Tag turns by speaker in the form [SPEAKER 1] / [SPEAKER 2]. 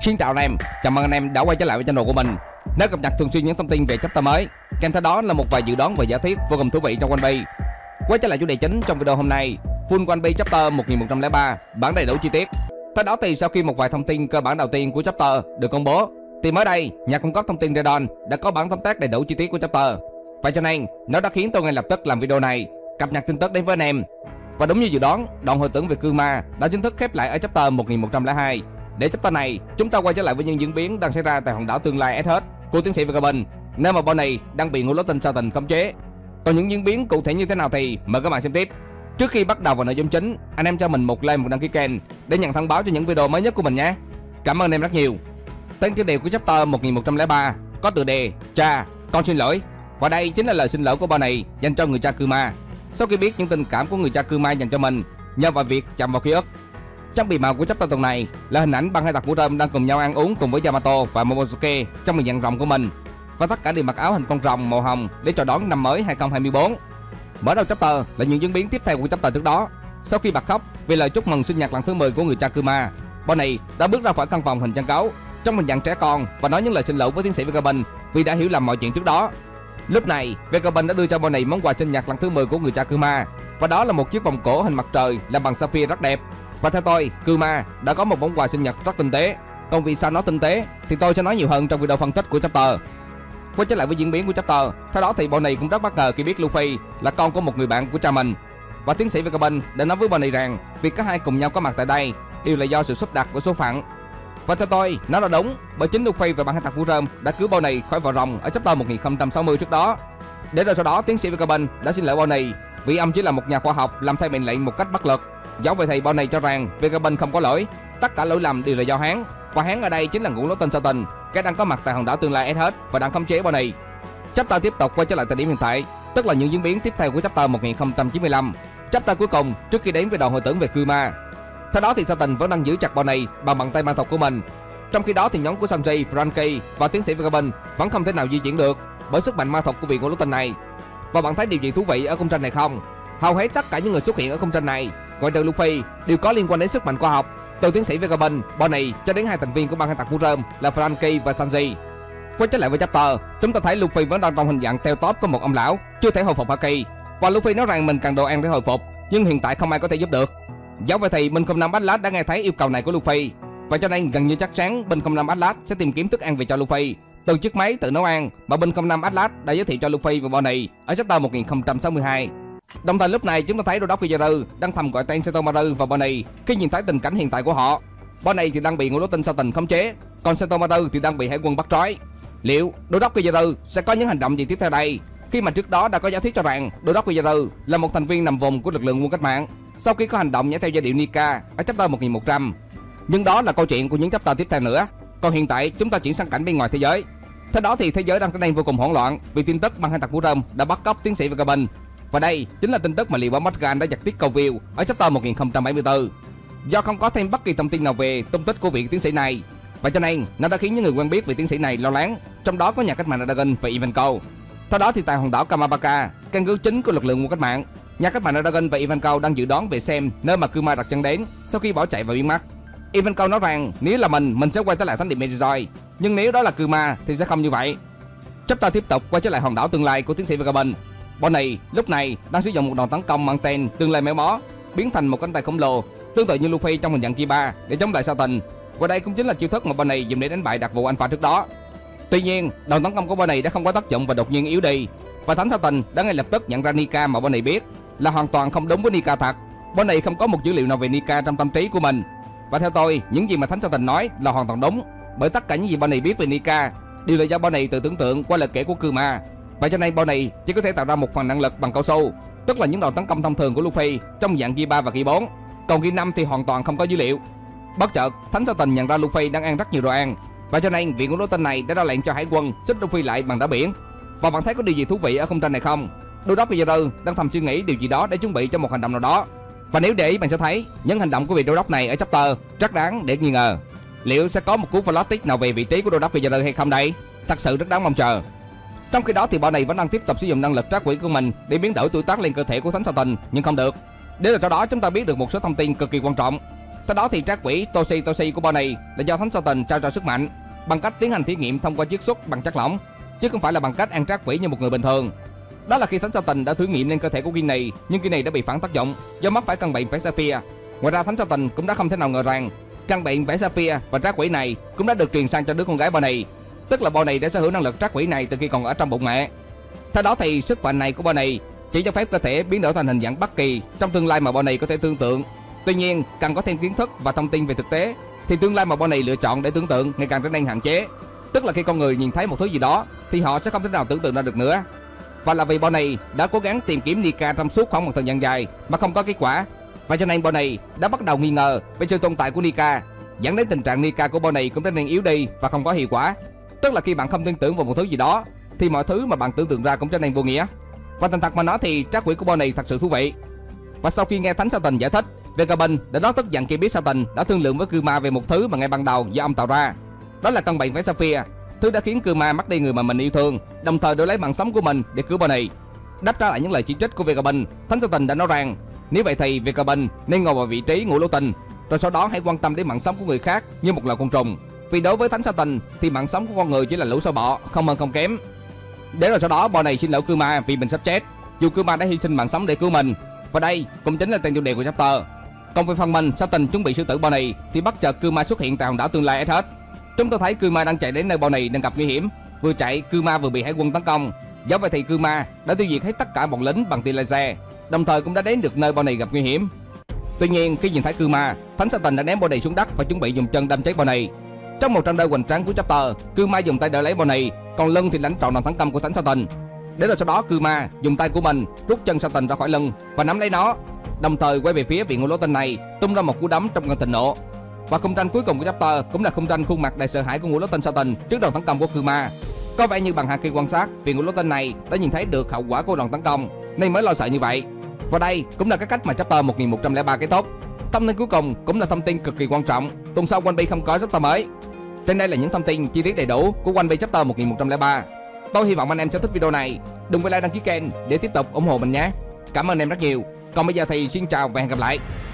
[SPEAKER 1] Xin chào anh em, chào mừng anh em đã quay trở lại với channel của mình. Nếu cập nhật thường xuyên những thông tin về chapter mới, kèm theo đó là một vài dự đoán và giả thiết vô cùng thú vị trong One Piece. Quay trở lại chủ đề chính trong video hôm nay, Full One Piece chapter 1103, bản đầy đủ chi tiết. Theo đó thì sau khi một vài thông tin cơ bản đầu tiên của chapter được công bố, thì mới đây nhà cung cấp thông tin Redon đã có bản tóm tắt đầy đủ chi tiết của chapter. Vậy cho nên nó đã khiến tôi ngay lập tức làm video này, cập nhật tin tức đến với anh em. Và đúng như dự đoán, đoạn hồi tưởng về Kuma đã chính thức khép lại ở chapter 1102. Để chapter này, chúng ta quay trở lại với những diễn biến đang xảy ra tại hòn đảo tương lai SH của tiến sĩ Vagabond, nơi mà Bonnie đang bị ngũ lỗ tinh Satan khống chế. Còn những diễn biến cụ thể như thế nào thì mời các bạn xem tiếp. Trước khi bắt đầu vào nội dung chính, anh em cho mình một like, một đăng ký kênh để nhận thông báo cho những video mới nhất của mình nhé. Cảm ơn anh em rất nhiều. Tên tiêu đề của chapter 1103 có tựa đề Cha, con xin lỗi. Và đây chính là lời xin lỗi của Bonnie dành cho người cha Kuma sau khi biết những tình cảm của người cha Kuma dành cho mình nhờ vào việc chạm vào ký ức. Trong bì màu của chapter tuần này là hình ảnh băng hai tặc mũ rơm đang cùng nhau ăn uống cùng với Yamato và Momosuke trong một dạng rồng của mình, và tất cả đều mặc áo hình con rồng màu hồng để chào đón năm mới 2024. Mở đầu chapter là những diễn biến tiếp theo của chapter trước đó. Sau khi bật khóc vì lời chúc mừng sinh nhật lần thứ 10 của người cha Kuma, Bonnie đã bước ra khỏi căn phòng hình chân gấu trong hình dạng trẻ con và nói những lời xin lỗi với tiến sĩ Vagabond vì đã hiểu lầm mọi chuyện trước đó. Lúc này, Vagabond đã đưa cho Bonnie món quà sinh nhật lần thứ 10 của người cha Kuma, và đó là một chiếc vòng cổ hình mặt trời làm bằng sapphire rất đẹp. Và theo tôi, Kuma đã có một món quà sinh nhật rất tinh tế. Còn vì sao nó tinh tế thì tôi sẽ nói nhiều hơn trong video phân tích của chapter. Quay trở lại với diễn biến của chapter, theo đó thì Bonnie cũng rất bất ngờ khi biết Luffy là con của một người bạn của cha mình. Và tiến sĩ Vagabond đã nói với Bonnie rằng việc cả hai cùng nhau có mặt tại đây đều là do sự sắp đặt của số phận. Và theo tôi, nó là đúng, bởi chính Luffy và bạn hai tặc mũ rơm đã cứu Bonnie khỏi vỏ rồng ở chapter 1060 trước đó. Để rồi sau đó tiến sĩ Vagabond đã xin lỗi Bonnie vì ông chỉ là một nhà khoa học làm theo mệnh lệnh một cách bất lực. Dẫu vậy thì Bonnie cho rằng Vagabond không có lỗi, tất cả lỗi lầm đều là do hắn, và hắn ở đây chính là ngũ lỗ tinh Satan, cái đang có mặt tại hòn đảo tương lai SH và đang khống chế Bonnie. Chapter tiếp tục quay trở lại thời điểm hiện tại, tức là những diễn biến tiếp theo của chapter 1095, chapter cuối cùng trước khi đến với đoạn hồi tưởng về Kuma. Theo đó thì Satan vẫn đang giữ chặt Bonnie bằng bàn tay ma thuật của mình. Trong khi đó thì nhóm của Sanji, Franky và tiến sĩ Vagabond vẫn không thể nào di chuyển được bởi sức mạnh ma thuật của vị ngũ lỗ tinh này. Và bạn thấy điều gì thú vị ở khung tranh này không? Hầu hết tất cả những người xuất hiện ở khung tranh này, ngoại trừ Luffy, đều có liên quan đến sức mạnh khoa học, từ tiến sĩ Vagabond, Bonnie cho đến hai thành viên của băng hai tặc mũ rơm là Franky và Sanji. Quay trở lại với chapter, chúng ta thấy Luffy vẫn đang trong hình dạng teo tóp của một ông lão chưa thể hồi phục Haki, và Luffy nói rằng mình cần đồ ăn để hồi phục, nhưng hiện tại không ai có thể giúp được. Dẫu vậy thì binh 05 Atlas đã nghe thấy yêu cầu này của Luffy, và cho nên gần như chắc chắn binh 05 Atlas sẽ tìm kiếm thức ăn về cho Luffy từ chiếc máy tự nấu ăn mà binh 05 Atlas đã giới thiệu cho Luffy và Bonnie ở chapter 1062. Đồng thời lúc này chúng ta thấy đô đốc Kizaru đang thầm gọi tên Sentomaru và Bonnie khi nhìn thấy tình cảnh hiện tại của họ. Bonnie thì đang bị ngũ lỗ tinh Satan khống chế, còn Sentomaru thì đang bị hải quân bắt trói. Liệu đô đốc Kizaru sẽ có những hành động gì tiếp theo đây, khi mà trước đó đã có giả thuyết cho rằng đô đốc Kizaru là một thành viên nằm vùng của lực lượng quân cách mạng sau khi có hành động nhảy theo giai điệu Nika ở chapter 1100. Nhưng đó là câu chuyện của những chapter tiếp theo nữa. Còn hiện tại chúng ta chuyển sang cảnh bên ngoài thế giới. Theo đó thì thế giới đang trở nên vô cùng hỗn loạn vì tin tức băng hai tặc mũ rơm đã bắt cóc tiến sĩ Vagabond. Và đây chính là tin tức mà liệu báo Morgan đã giật tít câu view ở chapter 1074. Do không có thêm bất kỳ thông tin nào về tung tích của vị tiến sĩ này, và cho nên nó đã khiến những người quen biết về tiến sĩ này lo lắng, trong đó có nhà cách mạng Dragon và Ivankov. Theo đó thì tại hòn đảo Kamabaka, căn cứ chính của lực lượng quân cách mạng, nhà cách mạng Dragon và Ivankov đang dự đoán về xem nơi mà Kuma đặt chân đến sau khi bỏ chạy và biến mất. Ivankov nói rằng nếu là mình sẽ quay trở lại thánh địa Merizoi, nhưng nếu đó là Kuma thì sẽ không như vậy. Chapter tiếp tục quay trở lại hòn đảo tương lai của tiến sĩ Vagabond. Bonnie lúc này đang sử dụng một đòn tấn công mang tên tương lai méo mó, biến thành một cánh tay khổng lồ tương tự như Luffy trong hình dạng Kiba để chống lại Satan. Và đây cũng chính là chiêu thức mà Bonnie dùng để đánh bại đặc vụ Alpha trước đó. Tuy nhiên, đòn tấn công của Bonnie đã không có tác dụng và đột nhiên yếu đi, và thánh Satan đã ngay lập tức nhận ra Nika mà Bonnie biết là hoàn toàn không đúng với Nika thật. Bonnie không có một dữ liệu nào về Nika trong tâm trí của mình. Và theo tôi, những gì mà thánh Satan nói là hoàn toàn đúng, bởi tất cả những gì Bonnie biết về Nika đều là do Bonnie tự tưởng tượng qua lời kể của Kuma. Vậy cho nên Bonnie chỉ có thể tạo ra một phần năng lực bằng cao su, tức là những đòn tấn công thông thường của Luffy trong dạng Gear 3 và Gear 4, còn Gear 5 thì hoàn toàn không có dữ liệu. Bất chợt, thánh Satan nhận ra Luffy đang ăn rất nhiều đồ ăn, và cho nên vị ngũ lỗ tinh này đã ra lệnh cho hải quân xích Luffy lại bằng đá biển. Và bạn thấy có điều gì thú vị ở khung tranh này không? Đô đốc Kizaru đang thầm suy nghĩ điều gì đó để chuẩn bị cho một hành động nào đó. Và nếu để ý bạn sẽ thấy những hành động của vị đô đốc này ở chapter rất đáng để nghi ngờ. Liệu sẽ có một cú flashback nào về vị trí của đô đốc Kizaru hay không đây? Thật sự rất đáng mong chờ. Trong khi đó thì Bonnie vẫn đang tiếp tục sử dụng năng lực trác quỷ của mình để biến đổi tuổi tác lên cơ thể của thánh Satan, nhưng không được. Để rồi sau đó chúng ta biết được một số thông tin cực kỳ quan trọng. Sau đó thì trác quỷ Toshi của Bonnie là do Thánh Satan trao cho sức mạnh bằng cách tiến hành thí nghiệm thông qua chiết xuất bằng chất lỏng, chứ không phải là bằng cách ăn trác quỷ như một người bình thường. Đó là khi Thánh Satan đã thử nghiệm lên cơ thể của Ginny, nhưng Ginny đã bị phản tác dụng do mắc phải căn bệnh vảy Sapphire. Ngoài ra Thánh Satan cũng đã không thể nào ngờ rằng căn bệnh vảy Sapphire và trác quỷ này cũng đã được truyền sang cho đứa con gái Bonnie, tức là Bonnie đã sở hữu năng lực trác quỷ này từ khi còn ở trong bụng mẹ. Theo đó thì sức mạnh này của Bonnie chỉ cho phép cơ thể biến đổi thành hình dạng bất kỳ trong tương lai mà Bonnie có thể tưởng tượng. Tuy nhiên, cần có thêm kiến thức và thông tin về thực tế thì tương lai mà Bonnie lựa chọn để tưởng tượng ngày càng trở nên hạn chế. Tức là khi con người nhìn thấy một thứ gì đó thì họ sẽ không thể nào tưởng tượng ra được nữa. Và là vì Bonnie đã cố gắng tìm kiếm Nika trong suốt khoảng một thời gian dài mà không có kết quả, và cho nên Bonnie đã bắt đầu nghi ngờ về sự tồn tại của Nika, dẫn đến tình trạng Nika của Bonnie cũng trở nên yếu đi và không có hiệu quả. Tức là khi bạn không tin tưởng vào một thứ gì đó thì mọi thứ mà bạn tưởng tượng ra cũng trở nên vô nghĩa. Và thành thật mà nói thì trác quỷ của Bonnie thật sự thú vị. Và sau khi nghe Thánh Satan giải thích, Vagabond đã rất tức giận khi biết Satan đã thương lượng với Kuma về một thứ mà ngay ban đầu do ông tạo ra. Đó là căn bệnh vảy Sapphire, thứ đã khiến Kuma mất đi người mà mình yêu thương, đồng thời đổi lấy mạng sống của mình để cứu Bonnie. Đáp trả lại những lời chỉ trích của Vagabond, Thánh Satan đã nói rằng nếu vậy thì Vagabond nên ngồi vào vị trí ngũ lỗ tinh, rồi sau đó hãy quan tâm đến mạng sống của người khác như một loài côn trùng. Vì đối với Thánh Satan thì mạng sống của con người chỉ là lũ sâu bọ, không hơn không kém. Để rồi sau đó Bonnie xin lỗi Kuma vì mình sắp chết, dù Kuma đã hy sinh mạng sống để cứu mình. Và đây cũng chính là tên chủ đề của chapter. Còn về phần mình, Satan chuẩn bị xử tử Bonnie thì bất chợt Kuma xuất hiện tại hòn đảo tương lai SH. Chúng tôi thấy Kuma đang chạy đến nơi Bonnie đang gặp nguy hiểm. Vừa chạy, Kuma vừa bị hải quân tấn công. Do vậy thì Kuma đã tiêu diệt hết tất cả bọn lính bằng tia laser, đồng thời cũng đã đến được nơi Bonnie gặp nguy hiểm. Tuy nhiên khi nhìn thấy Kuma, Thánh Satan đã ném Bonnie xuống đất và chuẩn bị dùng chân đâm chết Bonnie. Trong một trận đấu hoành tráng của chapter, Kuma dùng tay đỡ lấy Bonnie, còn lưng thì lãnh trọn đòn tấn công của Thánh Satan. Để rồi sau đó Kuma dùng tay của mình rút chân Satan ra khỏi lưng và nắm lấy nó, đồng thời quay về phía vị ngũ lỗ tinh này, tung ra một cú đấm trong cơn thịnh nộ. Và khung tranh cuối cùng của chapter cũng là khung tranh khuôn mặt đầy sợ hãi của ngũ lỗ tinh Satan trước đòn tấn công của Kuma. Có vẻ như bằng hạt khi quan sát, vị ngũ lỗ tinh này đã nhìn thấy được hậu quả của đòn tấn công nên mới lo sợ như vậy. Và đây cũng là cái cách mà chapter 1103 kết thúc. Thông tin cuối cùng cũng là thông tin cực kỳ quan trọng. Tuần sau One Piece không có chapter mới. Trên đây là những thông tin chi tiết đầy đủ của One Piece chapter 1103. Tôi hy vọng anh em sẽ thích video này. Đừng quên like đăng ký kênh để tiếp tục ủng hộ mình nhé. Cảm ơn em rất nhiều. Còn bây giờ thì xin chào và hẹn gặp lại.